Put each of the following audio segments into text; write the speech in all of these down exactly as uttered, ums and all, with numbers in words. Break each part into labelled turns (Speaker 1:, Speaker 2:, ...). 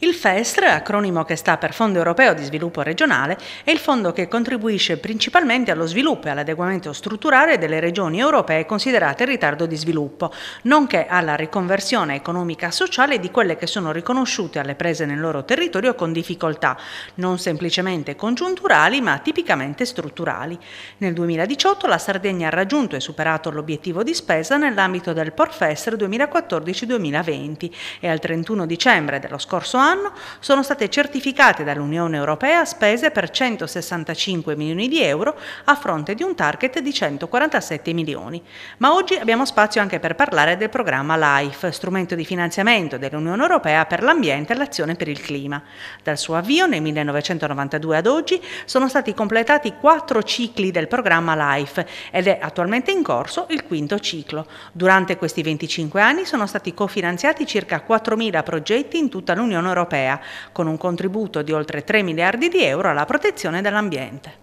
Speaker 1: Il FESR, acronimo che sta per Fondo Europeo di Sviluppo Regionale, è il fondo che contribuisce principalmente allo sviluppo e all'adeguamento strutturale delle regioni europee considerate in ritardo di sviluppo, nonché alla riconversione economica e sociale di quelle che sono riconosciute alle prese nel loro territorio con difficoltà, non semplicemente congiunturali ma tipicamente strutturali. Nel duemiladiciotto la Sardegna ha raggiunto e superato l'obiettivo di spesa nell'ambito del PORFESR duemilaquattordici duemilaventi e al trentuno dicembre dello scorso anno anno sono state certificate dall'Unione Europea spese per centosessantacinque milioni di euro a fronte di un target di centoquarantasette milioni. Ma oggi abbiamo spazio anche per parlare del programma LIFE, strumento di finanziamento dell'Unione Europea per l'ambiente e l'azione per il clima. Dal suo avvio nel millenovecentonovantadue ad oggi sono stati completati quattro cicli del programma LIFE ed è attualmente in corso il quinto ciclo. Durante questi venticinque anni sono stati cofinanziati circa quattromila progetti in tutta l'Unione Europea europea, con un contributo di oltre tre miliardi di euro alla protezione dell'ambiente.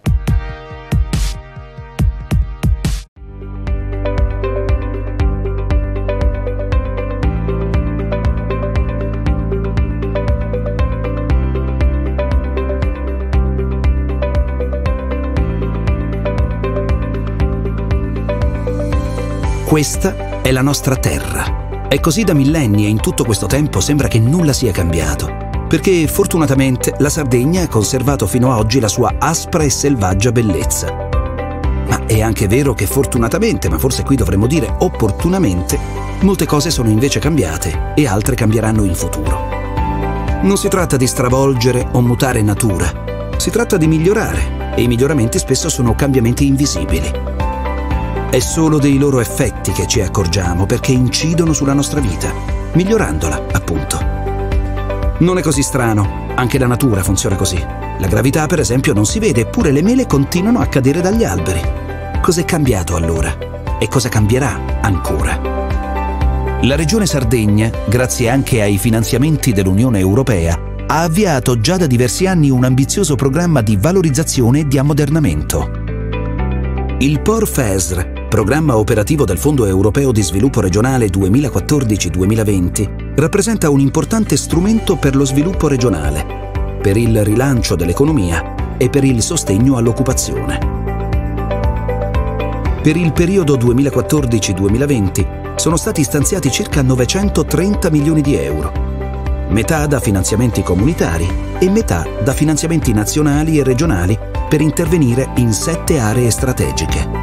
Speaker 2: Questa è la nostra terra. È così da millenni e in tutto questo tempo sembra che nulla sia cambiato, perché fortunatamente la Sardegna ha conservato fino a oggi la sua aspra e selvaggia bellezza. Ma è anche vero che fortunatamente, ma forse qui dovremmo dire opportunamente, molte cose sono invece cambiate e altre cambieranno in futuro. Non si tratta di stravolgere o mutare natura, si tratta di migliorare e i miglioramenti spesso sono cambiamenti invisibili. È solo dei loro effetti che ci accorgiamo perché incidono sulla nostra vita, migliorandola, appunto. Non è così strano, anche la natura funziona così. La gravità, per esempio, non si vede, eppure le mele continuano a cadere dagli alberi. Cos'è cambiato allora? E cosa cambierà ancora? La Regione Sardegna, grazie anche ai finanziamenti dell'Unione Europea, ha avviato già da diversi anni un ambizioso programma di valorizzazione e di ammodernamento. Il PORFESR, Programma operativo del Fondo Europeo di Sviluppo Regionale duemilaquattordici duemilaventi, rappresenta un importante strumento per lo sviluppo regionale, per il rilancio dell'economia e per il sostegno all'occupazione. Per il periodo duemilaquattordici duemilaventi sono stati stanziati circa novecentotrenta milioni di euro, metà da finanziamenti comunitari e metà da finanziamenti nazionali e regionali per intervenire in sette aree strategiche.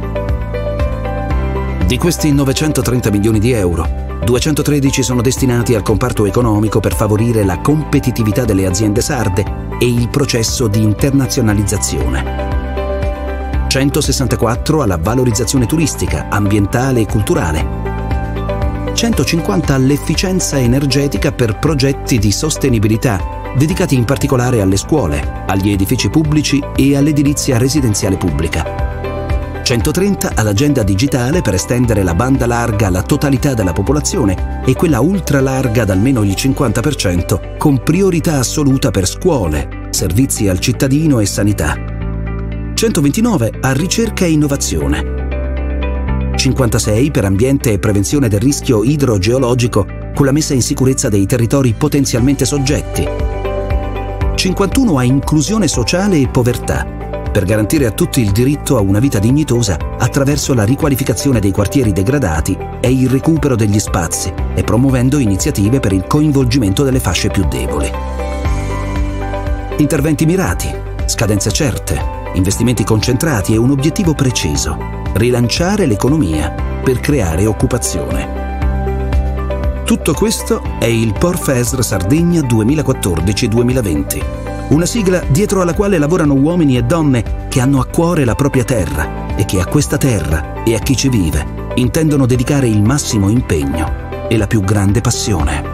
Speaker 2: Di questi novecentotrenta milioni di euro, duecentotredici sono destinati al comparto economico per favorire la competitività delle aziende sarde e il processo di internazionalizzazione. centosessantaquattro alla valorizzazione turistica, ambientale e culturale. centocinquanta all'efficienza energetica per progetti di sostenibilità, dedicati in particolare alle scuole, agli edifici pubblici e all'edilizia residenziale pubblica. centotrenta all'agenda digitale per estendere la banda larga alla totalità della popolazione e quella ultralarga ad almeno il cinquanta per cento, con priorità assoluta per scuole, servizi al cittadino e sanità. centoventinove a ricerca e innovazione. cinquantasei per ambiente e prevenzione del rischio idrogeologico con la messa in sicurezza dei territori potenzialmente soggetti. cinquantuno a inclusione sociale e povertà, per garantire a tutti il diritto a una vita dignitosa attraverso la riqualificazione dei quartieri degradati e il recupero degli spazi e promuovendo iniziative per il coinvolgimento delle fasce più deboli. Interventi mirati, scadenze certe, investimenti concentrati e un obiettivo preciso: rilanciare l'economia per creare occupazione. Tutto questo è il PORFESR Sardegna duemilaquattordici duemilaventi. Una sigla dietro alla quale lavorano uomini e donne che hanno a cuore la propria terra e che a questa terra e a chi ci vive intendono dedicare il massimo impegno e la più grande passione.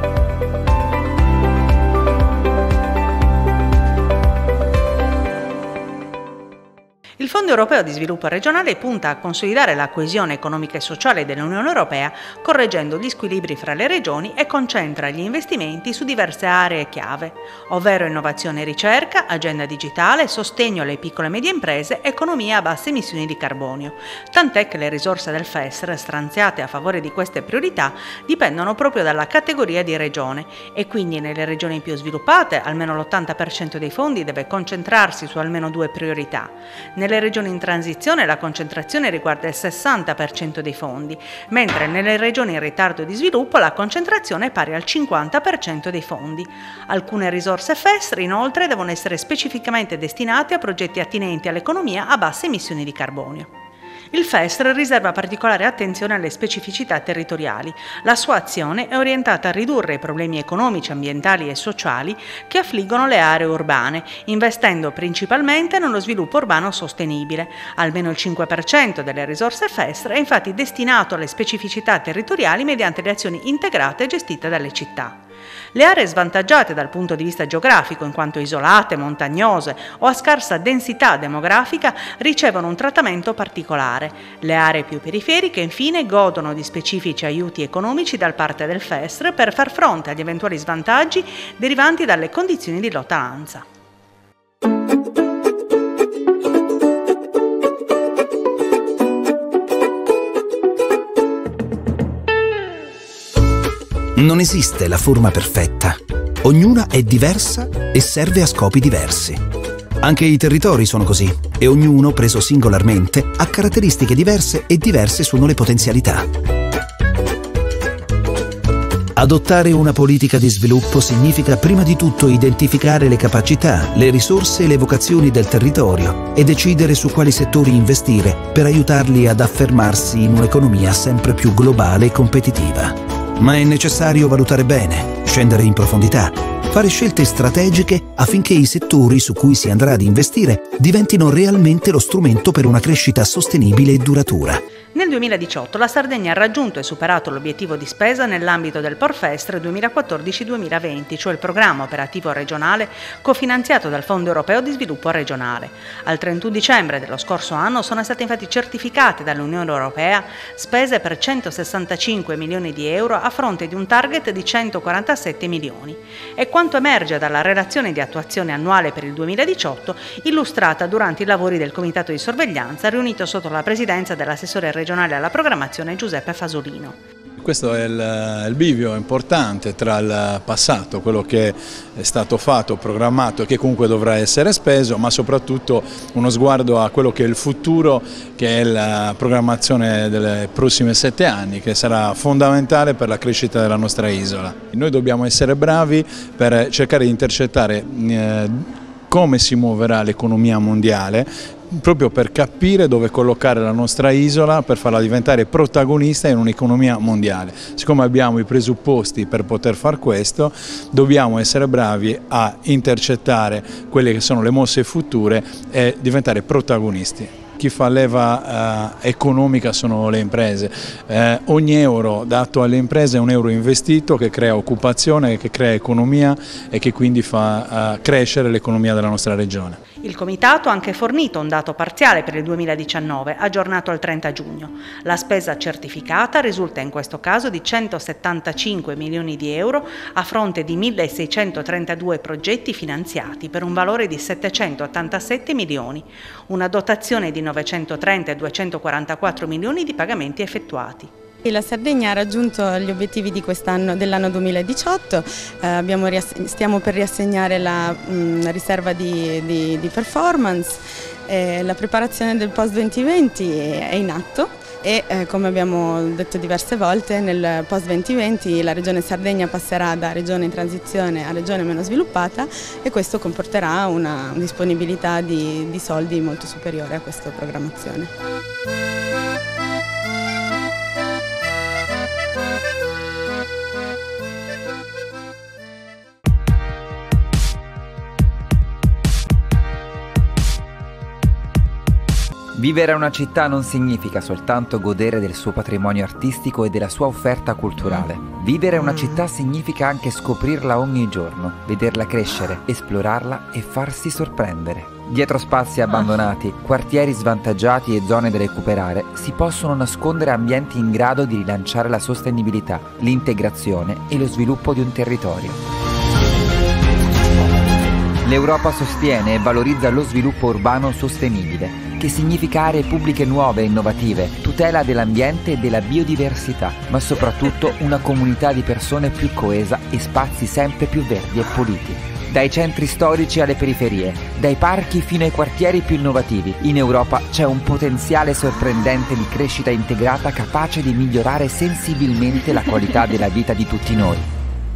Speaker 1: Il Il Fondo europeo di sviluppo regionale punta a consolidare la coesione economica e sociale dell'Unione europea, correggendo gli squilibri fra le regioni e concentra gli investimenti su diverse aree chiave, ovvero innovazione e ricerca, agenda digitale, sostegno alle piccole e medie imprese, economia a basse emissioni di carbonio. Tant'è che le risorse del F E S R stanziate a favore di queste priorità dipendono proprio dalla categoria di regione e quindi nelle regioni più sviluppate almeno l'ottanta per cento dei fondi deve concentrarsi su almeno due priorità. Nelle regioni in transizione la concentrazione riguarda il sessanta per cento dei fondi, mentre nelle regioni in ritardo di sviluppo la concentrazione è pari al cinquanta per cento dei fondi. Alcune risorse F E S R inoltre devono essere specificamente destinate a progetti attinenti all'economia a basse emissioni di carbonio. Il F E S R riserva particolare attenzione alle specificità territoriali. La sua azione è orientata a ridurre i problemi economici, ambientali e sociali che affliggono le aree urbane, investendo principalmente nello sviluppo urbano sostenibile. Almeno il cinque per cento delle risorse F E S R è infatti destinato alle specificità territoriali mediante le azioni integrate gestite dalle città. Le aree svantaggiate dal punto di vista geografico, in quanto isolate, montagnose o a scarsa densità demografica, ricevono un trattamento particolare. Le aree più periferiche, infine, godono di specifici aiuti economici da parte del F E S R per far fronte agli eventuali svantaggi derivanti dalle condizioni di lontananza.
Speaker 2: Non esiste la forma perfetta. Ognuna è diversa e serve a scopi diversi. Anche i territori sono così e ognuno, preso singolarmente, ha caratteristiche diverse e diverse sono le potenzialità. Adottare una politica di sviluppo significa prima di tutto identificare le capacità, le risorse e le vocazioni del territorio e decidere su quali settori investire per aiutarli ad affermarsi in un'economia sempre più globale e competitiva. Ma è necessario valutare bene, scendere in profondità, fare scelte strategiche affinché i settori su cui si andrà ad investire diventino realmente lo strumento per una crescita sostenibile e duratura.
Speaker 1: Nel duemiladiciotto la Sardegna ha raggiunto e superato l'obiettivo di spesa nell'ambito del P O R F E S R duemilaquattordici duemilaventi, cioè il programma operativo regionale cofinanziato dal Fondo europeo di sviluppo regionale. Al trentuno dicembre dello scorso anno sono state infatti certificate dall'Unione europea spese per centosessantacinque milioni di euro a fronte di un target di centoquarantasette milioni. È quanto emerge dalla relazione di attuazione annuale per il duemiladiciotto illustrata durante i lavori del Comitato di sorveglianza riunito sotto la presidenza dell'assessore regionale alla programmazione Giuseppe Fasolino.
Speaker 3: Questo è il, il bivio importante tra il passato, quello che è stato fatto, programmato e che comunque dovrà essere speso, ma soprattutto uno sguardo a quello che è il futuro, che è la programmazione delle prossime sette anni, che sarà fondamentale per la crescita della nostra isola. Noi dobbiamo essere bravi per cercare di intercettare eh, come si muoverà l'economia mondiale, proprio per capire dove collocare la nostra isola per farla diventare protagonista in un'economia mondiale. Siccome abbiamo i presupposti per poter far questo, dobbiamo essere bravi a intercettare quelle che sono le mosse future e diventare protagonisti. Chi fa leva eh, economica sono le imprese. Eh, ogni euro dato alle imprese è un euro investito che crea occupazione, che crea economia e che quindi fa eh, crescere l'economia della nostra regione.
Speaker 1: Il Comitato ha anche fornito un dato parziale per il duemiladiciannove, aggiornato al trenta giugno. La spesa certificata risulta in questo caso di centosettantacinque milioni di euro a fronte di milleseicentotrentadue progetti finanziati per un valore di settecentottantasette milioni, una dotazione di novecentotrenta e duecentoquarantaquattro milioni di pagamenti effettuati.
Speaker 4: La Sardegna ha raggiunto gli obiettivi di quest'anno, dell'anno duemiladiciotto, eh, abbiamo stiamo per riassegnare la mh, riserva di, di, di performance, eh, la preparazione del post duemilaventi è in atto e eh, come abbiamo detto diverse volte nel post duemilaventi la regione Sardegna passerà da regione in transizione a regione meno sviluppata e questo comporterà una disponibilità di, di soldi molto superiore a questa programmazione.
Speaker 5: Vivere a una città non significa soltanto godere del suo patrimonio artistico e della sua offerta culturale. Vivere a una città significa anche scoprirla ogni giorno, vederla crescere, esplorarla e farsi sorprendere. Dietro spazi abbandonati, quartieri svantaggiati e zone da recuperare si possono nascondere ambienti in grado di rilanciare la sostenibilità, l'integrazione e lo sviluppo di un territorio. L'Europa sostiene e valorizza lo sviluppo urbano sostenibile, che significa aree pubbliche nuove e innovative, tutela dell'ambiente e della biodiversità, ma soprattutto una comunità di persone più coesa e spazi sempre più verdi e puliti. Dai centri storici alle periferie, dai parchi fino ai quartieri più innovativi, in Europa c'è un potenziale sorprendente di crescita integrata capace di migliorare sensibilmente la qualità della vita di tutti noi.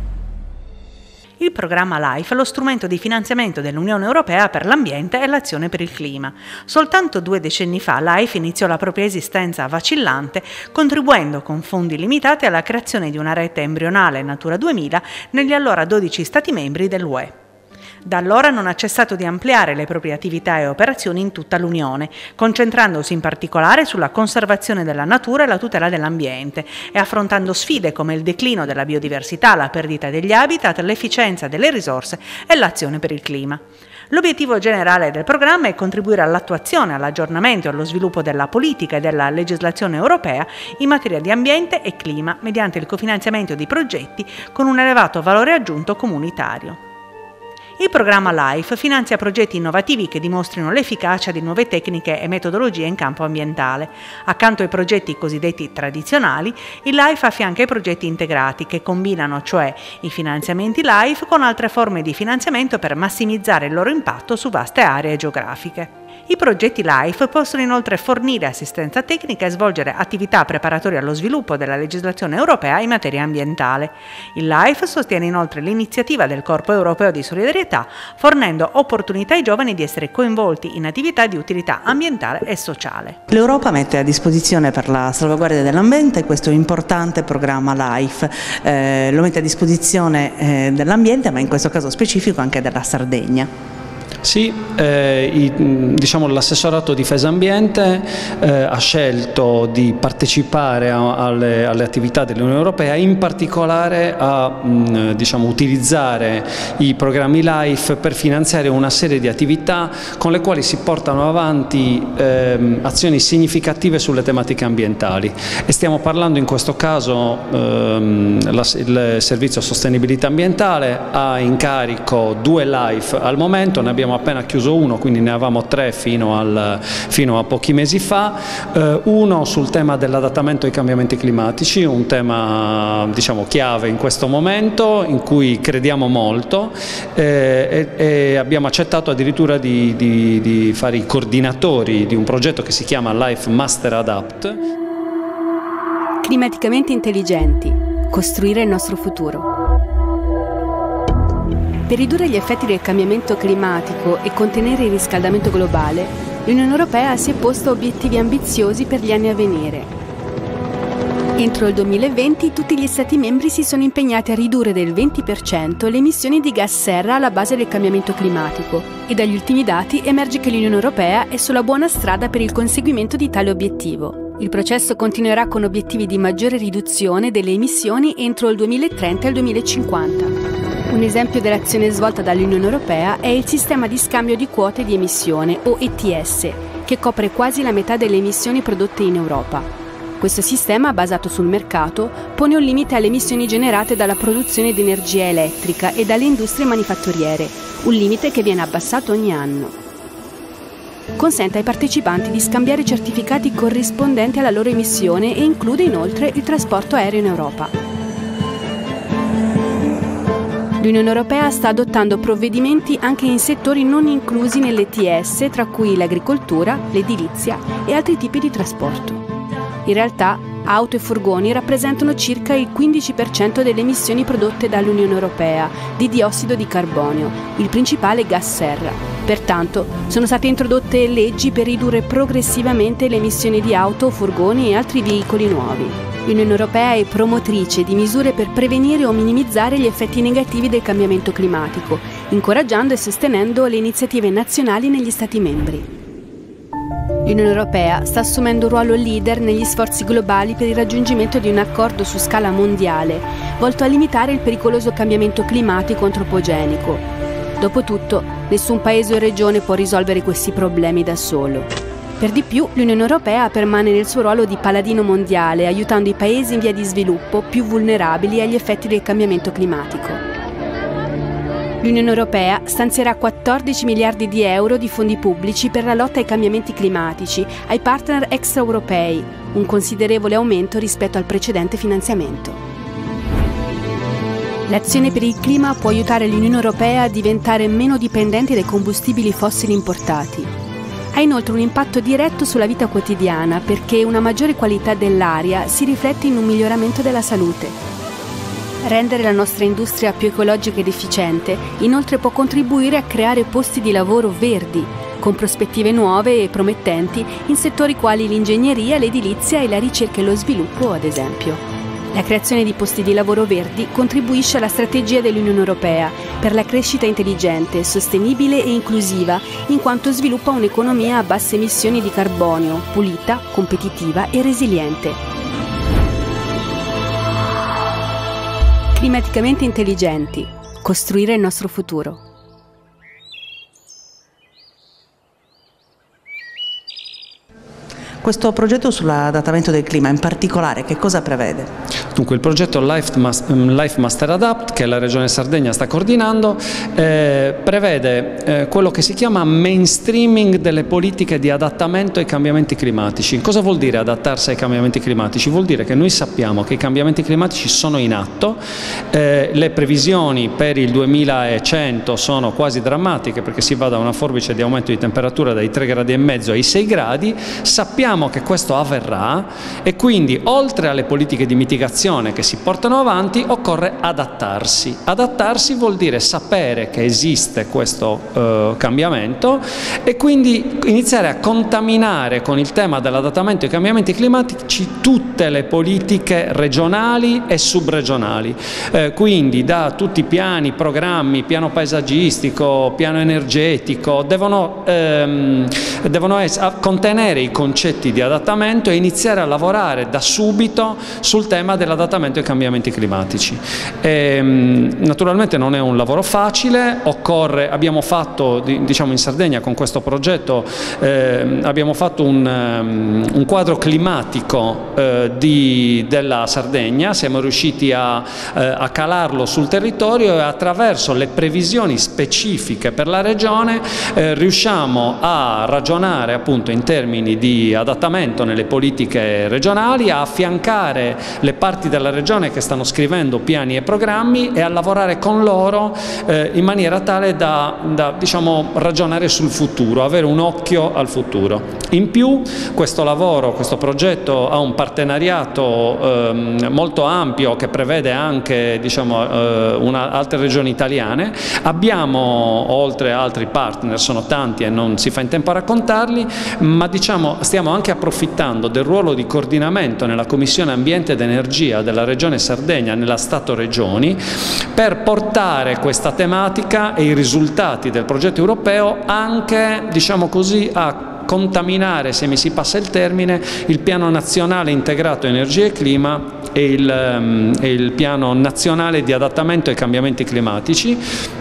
Speaker 1: Il programma LIFE è lo strumento di finanziamento dell'Unione Europea per l'ambiente e l'azione per il clima. Soltanto due decenni fa LIFE iniziò la propria esistenza vacillante, contribuendo con fondi limitati alla creazione di una rete embrionale Natura duemila negli allora dodici Stati membri dell'U E. Da allora non ha cessato di ampliare le proprie attività e operazioni in tutta l'Unione, concentrandosi in particolare sulla conservazione della natura e la tutela dell'ambiente e affrontando sfide come il declino della biodiversità, la perdita degli habitat, l'efficienza delle risorse e l'azione per il clima. L'obiettivo generale del programma è contribuire all'attuazione, all'aggiornamento e allo sviluppo della politica e della legislazione europea in materia di ambiente e clima mediante il cofinanziamento di progetti con un elevato valore aggiunto comunitario. Il programma LIFE finanzia progetti innovativi che dimostrino l'efficacia di nuove tecniche e metodologie in campo ambientale. Accanto ai progetti cosiddetti tradizionali, il LIFE affianca i progetti integrati che combinano cioè i finanziamenti LIFE con altre forme di finanziamento per massimizzare il loro impatto su vaste aree geografiche. I progetti LIFE possono inoltre fornire assistenza tecnica e svolgere attività preparatorie allo sviluppo della legislazione europea in materia ambientale. Il LIFE sostiene inoltre l'iniziativa del Corpo Europeo di Solidarietà, fornendo opportunità ai giovani di essere coinvolti in attività di utilità ambientale e sociale.
Speaker 6: L'Europa mette a disposizione per la salvaguardia dell'ambiente questo importante programma LIFE, eh, lo mette a disposizione eh, dell'ambiente, ma in questo caso specifico anche della Sardegna.
Speaker 7: Sì, eh, i, diciamo, l'assessorato difesa ambiente eh, ha scelto di partecipare a, alle, alle attività dell'Unione Europea, in particolare a mh, diciamo, utilizzare i programmi LIFE per finanziare una serie di attività con le quali si portano avanti eh, azioni significative sulle tematiche ambientali, e stiamo parlando in questo caso ehm, la, il servizio sostenibilità ambientale ha in carico due LIFE al momento, ne abbiamo appena chiuso uno, quindi ne avevamo tre fino, al, fino a pochi mesi fa, eh, uno sul tema dell'adattamento ai cambiamenti climatici, un tema diciamo chiave in questo momento in cui crediamo molto, eh, e, e abbiamo accettato addirittura di, di, di fare i coordinatori di un progetto che si chiama Life Master Adapt.
Speaker 8: Climaticamente intelligenti, costruire il nostro futuro. Per ridurre gli effetti del cambiamento climatico e contenere il riscaldamento globale, l'Unione Europea si è posta obiettivi ambiziosi per gli anni a venire. Entro il duemilaventi tutti gli Stati membri si sono impegnati a ridurre del venti per cento le emissioni di gas serra alla base del cambiamento climatico, e dagli ultimi dati emerge che l'Unione Europea è sulla buona strada per il conseguimento di tale obiettivo. Il processo continuerà con obiettivi di maggiore riduzione delle emissioni entro il duemilatrenta e il duemilacinquanta. Un esempio dell'azione svolta dall'Unione Europea è il sistema di scambio di quote di emissione, o E T S, che copre quasi la metà delle emissioni prodotte in Europa. Questo sistema, basato sul mercato, pone un limite alle emissioni generate dalla produzione di energia elettrica e dalle industrie manifatturiere, un limite che viene abbassato ogni anno. Consente ai partecipanti di scambiare certificati corrispondenti alla loro emissione e include inoltre il trasporto aereo in Europa. L'Unione Europea sta adottando provvedimenti anche in settori non inclusi nell'E T S, tra cui l'agricoltura, l'edilizia e altri tipi di trasporto. In realtà, auto e furgoni rappresentano circa il quindici per cento delle emissioni prodotte dall'Unione Europea di diossido di carbonio, il principale gas serra. Pertanto, sono state introdotte leggi per ridurre progressivamente le emissioni di auto, furgoni e altri veicoli nuovi. L'Unione Europea è promotrice di misure per prevenire o minimizzare gli effetti negativi del cambiamento climatico, incoraggiando e sostenendo le iniziative nazionali negli Stati membri. L'Unione Europea sta assumendo un ruolo leader negli sforzi globali per il raggiungimento di un accordo su scala mondiale, volto a limitare il pericoloso cambiamento climatico antropogenico. Dopotutto, nessun paese o regione può risolvere questi problemi da solo. Per di più, l'Unione Europea permane nel suo ruolo di paladino mondiale, aiutando i paesi in via di sviluppo più vulnerabili agli effetti del cambiamento climatico. L'Unione Europea stanzierà quattordici miliardi di euro di fondi pubblici per la lotta ai cambiamenti climatici ai partner extraeuropei, un considerevole aumento rispetto al precedente finanziamento. L'azione per il clima può aiutare l'Unione Europea a diventare meno dipendente dai combustibili fossili importati. Ha inoltre un impatto diretto sulla vita quotidiana perché una maggiore qualità dell'aria si riflette in un miglioramento della salute. Rendere la nostra industria più ecologica ed efficiente, inoltre, può contribuire a creare posti di lavoro verdi, con prospettive nuove e promettenti in settori quali l'ingegneria, l'edilizia e la ricerca e lo sviluppo, ad esempio. La creazione di posti di lavoro verdi contribuisce alla strategia dell'Unione Europea per la crescita intelligente, sostenibile e inclusiva, in quanto sviluppa un'economia a basse emissioni di carbonio, pulita, competitiva e resiliente. Climaticamente intelligenti. Costruire il nostro futuro.
Speaker 6: Questo progetto sull'adattamento del clima in particolare che cosa prevede?
Speaker 7: Dunque il progetto Life Master Adapt, che la Regione Sardegna sta coordinando, eh, prevede eh, quello che si chiama mainstreaming delle politiche di adattamento ai cambiamenti climatici. Cosa vuol dire adattarsi ai cambiamenti climatici? Vuol dire che noi sappiamo che i cambiamenti climatici sono in atto, eh, le previsioni per il duemilacento sono quasi drammatiche perché si va da una forbice di aumento di temperatura dai tre gradi e mezzo ai sei gradi, sappiamo che questo avverrà e quindi oltre alle politiche di mitigazione che si portano avanti occorre adattarsi. Adattarsi vuol dire sapere che esiste questo eh, cambiamento e quindi iniziare a contaminare con il tema dell'adattamento ai cambiamenti climatici tutte le politiche regionali e subregionali, eh, quindi da tutti i piani, programmi, piano paesaggistico, piano energetico, devono, ehm, devono contenere i concetti di adattamento e iniziare a lavorare da subito sul tema dell'adattamento ai cambiamenti climatici. E, naturalmente non è un lavoro facile, occorre, abbiamo fatto, diciamo in Sardegna con questo progetto, eh, abbiamo fatto un, um, un quadro climatico eh, di, della Sardegna, siamo riusciti a, eh, a calarlo sul territorio e attraverso le previsioni specifiche per la regione eh, riusciamo a ragionare appunto in termini di adattamento adattamento nelle politiche regionali, a affiancare le parti della regione che stanno scrivendo piani e programmi e a lavorare con loro eh, in maniera tale da, da diciamo, ragionare sul futuro, avere un occhio al futuro. In più questo lavoro, questo progetto ha un partenariato eh, molto ampio che prevede anche diciamo, eh, una, altre regioni italiane. Abbiamo oltre altri partner, sono tanti e non si fa in tempo a raccontarli, ma diciamo stiamo anche approfittando del ruolo di coordinamento nella Commissione Ambiente ed Energia della Regione Sardegna, nella Stato Regioni, per portare questa tematica e i risultati del progetto europeo anche, diciamo così, a contaminare, se mi si passa il termine, il piano nazionale integrato energia e clima e il, um, e il piano nazionale di adattamento ai cambiamenti climatici.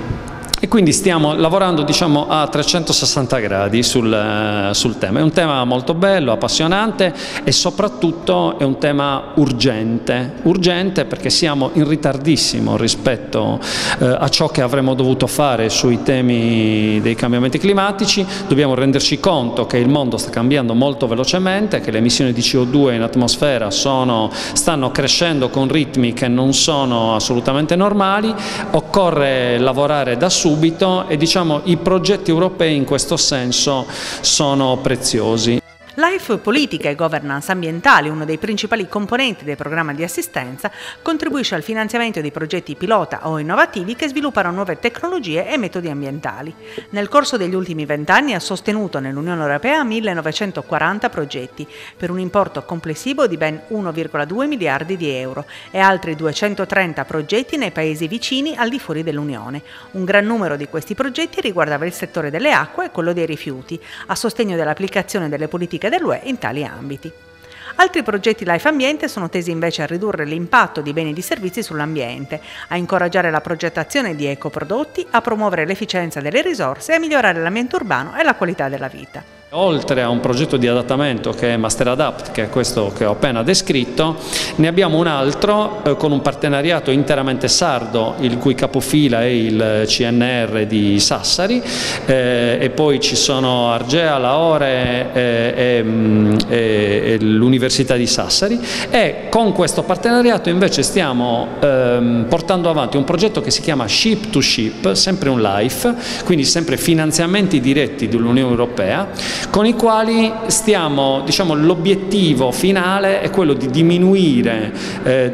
Speaker 7: E quindi stiamo lavorando diciamo, a trecentosessanta gradi sul, sul tema. È un tema molto bello, appassionante e soprattutto è un tema urgente. Urgente perché siamo in ritardissimo rispetto eh, a ciò che avremmo dovuto fare sui temi dei cambiamenti climatici. Dobbiamo renderci conto che il mondo sta cambiando molto velocemente, che le emissioni di C O due in atmosfera sono, stanno crescendo con ritmi che non sono assolutamente normali. Occorre lavorare da subito. Subito e diciamo i progetti europei in questo senso sono preziosi.
Speaker 1: Life Politica e Governance Ambientali, uno dei principali componenti del programma di assistenza, contribuisce al finanziamento di progetti pilota o innovativi che sviluppano nuove tecnologie e metodi ambientali. Nel corso degli ultimi vent'anni ha sostenuto nell'Unione Europea millenovecentoquaranta progetti, per un importo complessivo di ben uno virgola due miliardi di euro e altri duecentotrenta progetti nei paesi vicini al di fuori dell'Unione. Un gran numero di questi progetti riguardava il settore delle acque e quello dei rifiuti, a sostegno dell'applicazione delle politiche politiche dell'U E in tali ambiti. Altri progetti Life Ambiente sono tesi invece a ridurre l'impatto di beni e di servizi sull'ambiente, a incoraggiare la progettazione di ecoprodotti, a promuovere l'efficienza delle risorse e a migliorare l'ambiente urbano e la qualità della vita.
Speaker 7: Oltre a un progetto di adattamento che è Master Adapt, che è questo che ho appena descritto, ne abbiamo un altro eh, con un partenariato interamente sardo, il cui capofila è il C N R di Sassari, eh, e poi ci sono Argea, Lahore eh, e, e, e l'Università di Sassari, e con questo partenariato invece stiamo ehm, portando avanti un progetto che si chiama Ship to Ship, sempre un LIFE, quindi sempre finanziamenti diretti dell'Unione Europea, con i quali stiamo, diciamo, l'obiettivo finale è quello di diminuire eh,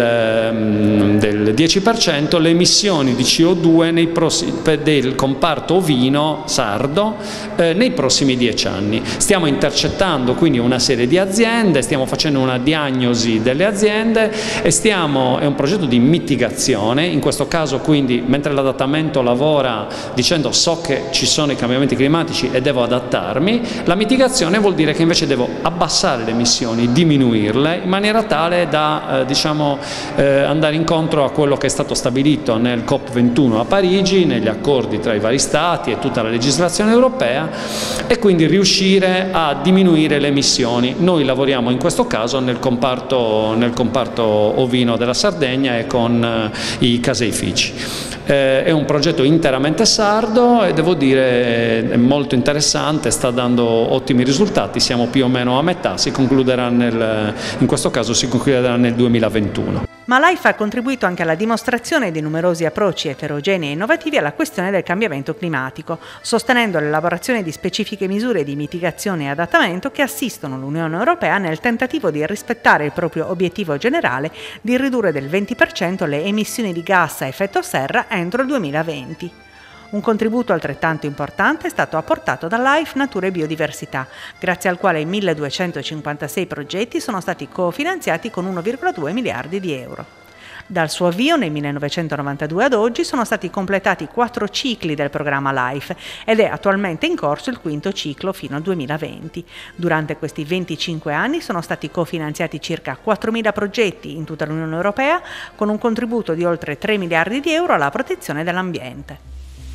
Speaker 7: del, del dieci per cento le emissioni di C O due nei prossimi, del comparto ovino sardo eh, nei prossimi dieci anni. Stiamo intercettando quindi una serie di aziende, stiamo facendo una diagnosi delle aziende e stiamo, è un progetto di mitigazione, in questo caso quindi mentre l'adattamento lavora dicendo so che ci sono i cambiamenti climatici e devo adattarmi, la mitigazione vuol dire che invece devo abbassare le emissioni, diminuirle in maniera tale da eh, diciamo, eh, andare incontro a quello che è stato stabilito nel COP ventuno a Parigi, negli accordi tra i vari stati e tutta la legislazione europea, e quindi riuscire a diminuire le emissioni. Noi lavoriamo in questo caso nel comparto, nel comparto ovino della Sardegna e con eh, i caseifici. Eh, è un progetto interamente sardo e devo dire è molto interessante, sta dando ottimi risultati, siamo più o meno a metà, si concluderà nel, in questo caso si concluderà nel duemilaventuno.
Speaker 1: Ma Life ha contribuito anche alla dimostrazione di numerosi approcci eterogenei e innovativi alla questione del cambiamento climatico, sostenendo l'elaborazione di specifiche misure di mitigazione e adattamento che assistono l'Unione Europea nel tentativo di rispettare il proprio obiettivo generale di ridurre del venti per cento le emissioni di gas a effetto serra entro il duemilaventi. Un contributo altrettanto importante è stato apportato da Life Natura e Biodiversità, grazie al quale milleduecentocinquantasei progetti sono stati cofinanziati con uno virgola due miliardi di euro. Dal suo avvio nel millenovecentonovantadue ad oggi sono stati completati quattro cicli del programma Life ed è attualmente in corso il quinto ciclo fino al duemilaventi. Durante questi venticinque anni sono stati cofinanziati circa quattromila progetti in tutta l'Unione Europea con un contributo di oltre tre miliardi di euro alla protezione dell'ambiente.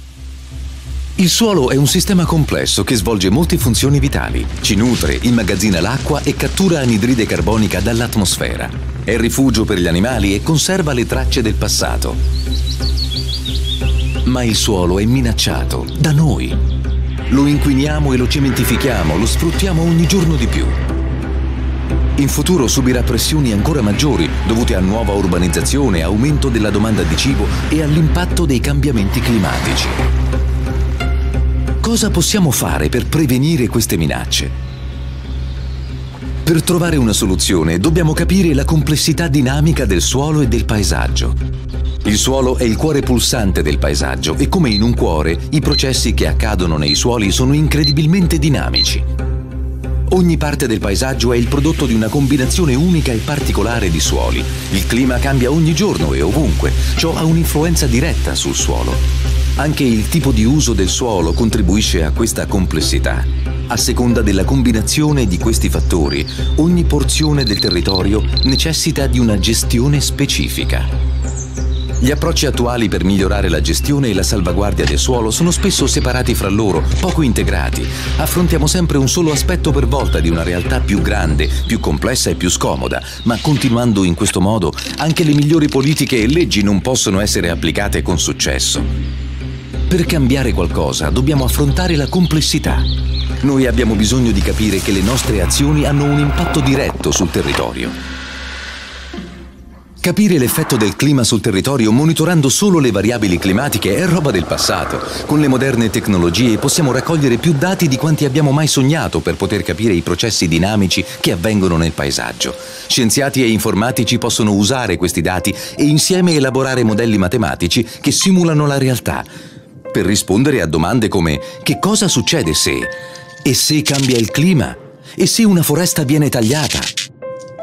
Speaker 9: Il suolo è un sistema complesso che svolge molte funzioni vitali. Ci nutre, immagazzina l'acqua e cattura anidride carbonica dall'atmosfera. È rifugio per gli animali e conserva le tracce del passato. Ma il suolo è minacciato da noi. Lo inquiniamo e lo cementifichiamo, lo sfruttiamo ogni giorno di più. In futuro subirà pressioni ancora maggiori dovute a nuova urbanizzazione, aumento della domanda di cibo e all'impatto dei cambiamenti climatici. Cosa possiamo fare per prevenire queste minacce? Per trovare una soluzione dobbiamo capire la complessità dinamica del suolo e del paesaggio. Il suolo è il cuore pulsante del paesaggio e come in un cuore i processi che accadono nei suoli sono incredibilmente dinamici. Ogni parte del paesaggio è il prodotto di una combinazione unica e particolare di suoli. Il clima cambia ogni giorno e ovunque, ciò ha un'influenza diretta sul suolo. Anche il tipo di uso del suolo contribuisce a questa complessità. A seconda della combinazione di questi fattori, ogni porzione del territorio necessita di una gestione specifica. Gli approcci attuali per migliorare la gestione e la salvaguardia del suolo sono spesso separati fra loro, poco integrati. Affrontiamo sempre un solo aspetto per volta di una realtà più grande, più complessa e più scomoda, ma continuando in questo modo, anche le migliori politiche e leggi non possono essere applicate con successo. Per cambiare qualcosa dobbiamo affrontare la complessità. Noi abbiamo bisogno di capire che le nostre azioni hanno un impatto diretto sul territorio. Capire l'effetto del clima sul territorio monitorando solo le variabili climatiche è roba del passato. Con le moderne tecnologie possiamo raccogliere più dati di quanti abbiamo mai sognato per poter capire i processi dinamici che avvengono nel paesaggio. Scienziati e informatici possono usare questi dati e insieme elaborare modelli matematici che simulano la realtà, per rispondere a domande come che cosa succede se, e se cambia il clima, e se una foresta viene tagliata.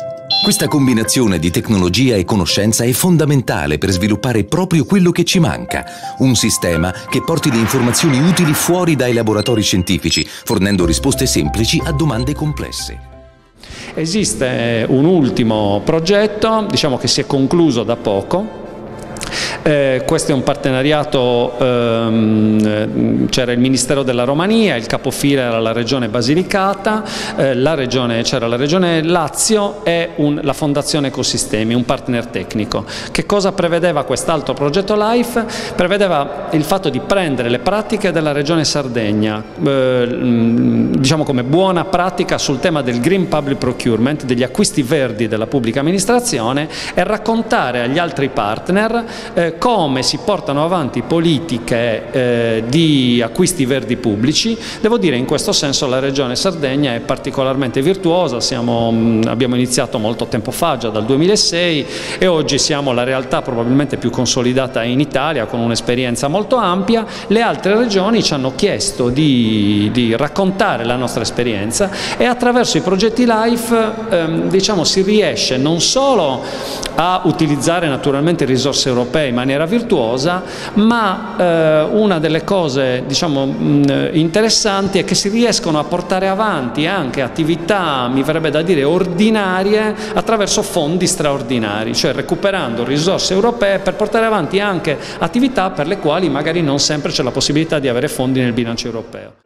Speaker 9: Questa combinazione di tecnologia e conoscenza è fondamentale per sviluppare proprio quello che ci manca, un sistema che porti le informazioni utili fuori dai laboratori scientifici, fornendo risposte semplici a domande complesse.
Speaker 7: Esiste un ultimo progetto, diciamo che si è concluso da poco. Eh, questo è un partenariato, ehm, c'era il Ministero della Romania, il capofila era la Regione Basilicata, eh, la regione, c'era la Regione Lazio e un, la Fondazione Ecosistemi, un partner tecnico. Che cosa prevedeva quest'altro progetto LIFE? Prevedeva il fatto di prendere le pratiche della Regione Sardegna, eh, diciamo come buona pratica sul tema del Green Public Procurement, degli acquisti verdi della pubblica amministrazione, e raccontare agli altri partner eh, come si portano avanti politiche eh, di acquisti verdi pubblici. Devo dire, in questo senso la Regione Sardegna è particolarmente virtuosa. Siamo, mh, abbiamo iniziato molto tempo fa, già dal duemilasei, e oggi siamo la realtà probabilmente più consolidata in Italia, con un'esperienza molto ampia. Le altre regioni ci hanno chiesto di, di raccontare la nostra esperienza, e attraverso i progetti LIFE ehm, diciamo, si riesce non solo a utilizzare naturalmente risorse europee in maniera virtuosa, ma eh, una delle cose, diciamo, mh, interessanti è che si riescono a portare avanti anche attività, mi verrebbe da dire, ordinarie attraverso fondi straordinari, cioè recuperando risorse europee per portare avanti anche attività per le quali magari non sempre c'è la possibilità di avere fondi nel bilancio europeo.